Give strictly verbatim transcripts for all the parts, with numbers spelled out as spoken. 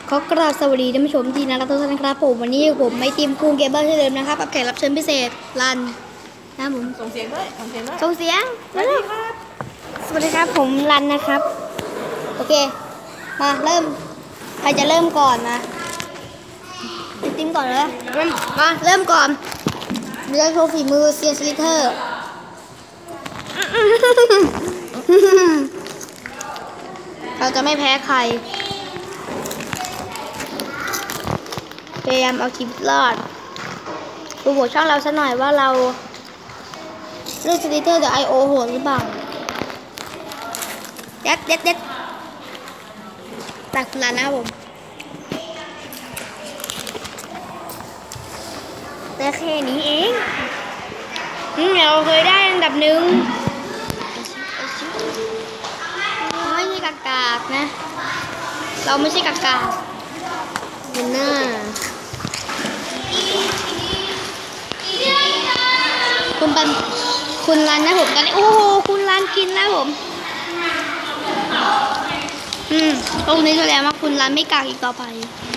ขอกราบสวัสดีท่านผู้ชมที่น่ารักทุกท่านนะครับผมวันนี้ผมไม่ทีมคูเกมเบอร์เช่นเดิมนะครับกับแขกรับเชิญพิเศษรันนะผมส่งเสียงด้วยส่งเสียงด้วยส่งเสียงสวัสดีครับสวัสดีครับผมรันนะครับโอเคมาเริ่มใครจะเริ่มก่อนนะทีมก่อนเลยมาเริ่มก่อนเรื่องโชว์ฝีมือเซียนสลิเทอร์เราจะไม่แพ้ใครพยายามเอาคลิปรอดดูหัวช่องเราซะหน่อยว่าเราเลือกสลิเทอร์หรือไอโอโหดหรือเปล่าเด็ดเด็ดเด็ดตักลานะผมแต่แค่นี้เองเราเคยได้อันดับหนึ่งไม่ใช่กากากนะเราไม่ใช่กากากเป็นหน้าคุณปันคุณรันนะผมตอนนี้โอ้โหคุณรันกินนะผมอืมตรงนี้แสดงว่าคุณรันไม่กากอีกต่อไป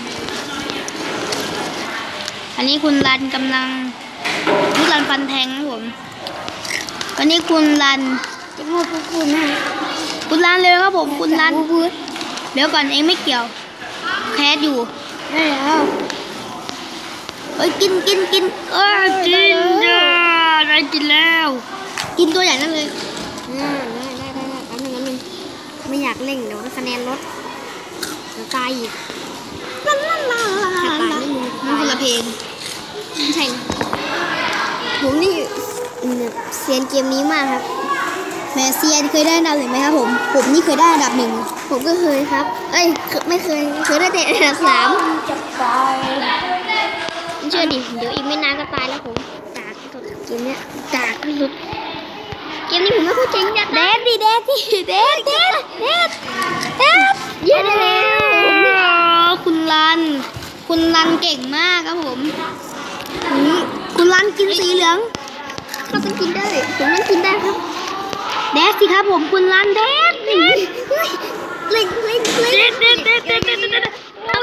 อันนี้คุณรันกำลังคุณรันฟันแทงนะผมตอนนี้คุณรันจะพูดพูดพูดนะคุณรันเลยครับผมคุณรันพูดเดี๋ยวก่อนเองไม่เกี่ยวแคสอยู่ได้แล้วเอ้ยกินกินกินเอ้ยกินจ้าได้กินแล้วกินตัวใหญ่นั่นเลยได้ได้ได้ได้แป๊บนึงแป๊บนึงไม่อยากเล่งเดี๋ยวคะแนนลดจะตายอีกลาลาลาลาลาลามันคนละเพลงไม่ใช่ผมนี่เซียนเกมนี้มากครับแม่เซียนเคยได้อันดับหนึ่งไหมครับผมผมนี่เคยได้อันดับหนึ่งผมก็เคยครับเอ้ยไม่เคยเคยได้แต่อันดับสามจะตายเชื่อดิเดี๋ยวอีกไม่นานก็ตายแล้วผมกากสุดเกมเนี้ยกากสุดเกมนี้ผมไม่เข้าใจเนี่ยเดดดิเดดดิเดดเดดเดดเดดเย้แล้วคุณรันคุณรันเก่งมากครับผมคุณรันกินสีเหลืองเขาต้องกินได้ผมต้องกินได้ครับเดดสิครับผมคุณรันเดดเดดเล่งเล่งเล่งเดดเดดเดดเดดเดดโอ้ย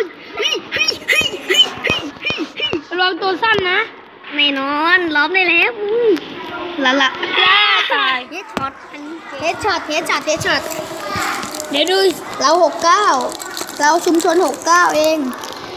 ระวังตัวสั้นนะแน่นอนล้อมได้แล้วละละตายเฮดช็อตเฮดช็อตเฮดช็อตเฮดช็อตเดี๋ยวดูเราหกเก้าเราชุมชนหกเก้าเอง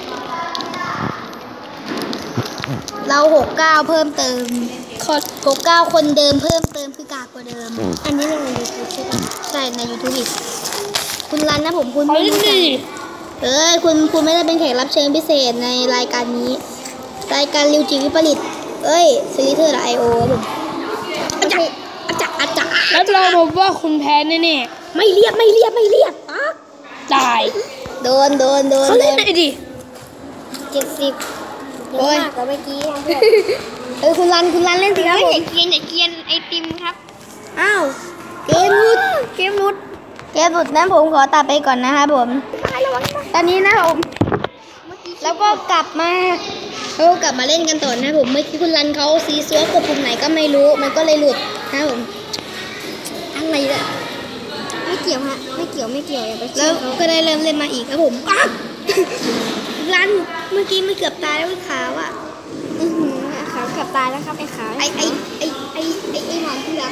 เราหกเก้าเพิ่มเติมหกเก้าคนเดิมเพิ่มเติมคือกากกว่าเดิมอันนี้ในยูทูบใช่ไหมใช่ในยูทูบอีกคุณรันนะผมคุณไม่ได้เอ้ยคุณคุณไม่ได้เป็นแขกรับเชิญพิเศษในรายการนี้รายการริวจิวิปริตเอ้ยซีรีส์เธอร์ไอโอผมอาจารย์อาจารย์อาจารย์แล้วเราบอกว่าคุณแพ้แน่ๆไม่เรียบไม่เรียบไม่เรียบอ่ะตายโดนโดนโดนเขาเล่นได้ดิเจ็ดสิบเยอะมากกว่าเมื่อกี้เออคุณรันคุณรันเล่นสิครับผมอย่าเกียนอย่าเกียนไอติมครับอ้าวเกมรุดเกมรุดเกมรุดนั้นผมขอตัดไปก่อนนะครับผมตอนนี้นะผมแล้วก็กลับมาเขากลับมาเล่นกันต่อนะผมเมื่อกี้คุณรันเขาซีซัวกดปุ่มไหนก็ไม่รู้มันก็เลยหลุดนะผมอะไรเนี่ยไม่เกี่ยวฮะไม่เกี่ยวไม่เกี่ยวอย่าไปแล้วก็ได้เริ่มเล่นมาอีกครับผมรันเมื่อกี้ไม่เกือบตายแล้วขาวอ่ะขาวเกือบตายแล้วครับไอ้ขาวไอ้ไอ้ไอ้ไอ้ไอ้ไอ้หมอนที่รัก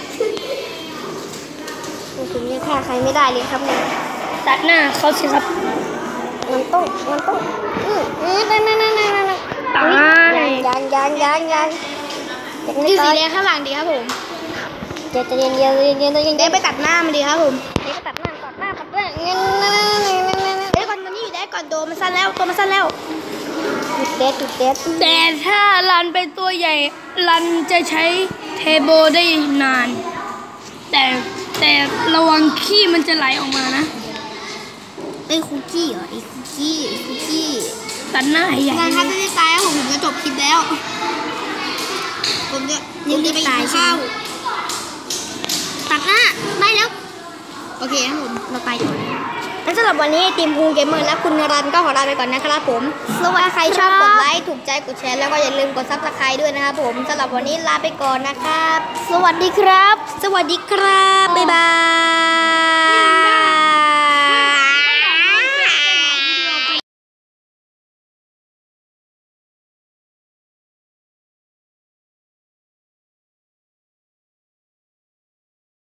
ผมยังฆ่าใครไม่ได้เลยครับเนี่ยตัดหน้าเขาสิครับมันต้องมันต้องอืออือนั่นนั่นนั่นนั่นตายยังยังยังยังดูสีแดงข้างหลังดีครับผมเดี๋ยวจะเย็นเย็นเย็นเย็นเย็นเดี๋ยวไปตัดหน้ามันดีครับผมเดี๋ยวไปตัดหน้าตัดหน้าตัดหน้าเงี้ยเดี๋ยวก่อนตอนนี้อยู่ได้ก่อนโดมันสั้นแล้วตัวมันสั้นแล้วจุดเด็ดจุดเด็ดแต่ถ้ารันเป็นตัวใหญ่รันจะใช้เทโบได้นานแต่แต่ระวังขี้มันจะไหลออกมานะไอ้คุกกี้เหรอไอ้คุกกี้ไอ้คุกกี้ตัดหน้าใหญ่ถ้าไม่ได้ตายผมผมจะจบคลิปแล้วผมจะผมจะไปกินข้าวตัดหน้าได้แล้วโอเคครับผมเราไปก่อนงั้นสำหรับวันนี้ทีมภูเกมเมอร์และคุณรันก็ขอลาไปก่อนนะครับผมสวัสดีใครชอบกดไลค์ถูกใจกดแชร์แล้วก็อย่าลืมกดซับสไครต์ด้วยนะครับผมสำหรับวันนี้ลาไปก่อนนะครับสวัสดีครับสวัสดีครับบ๊ายบาย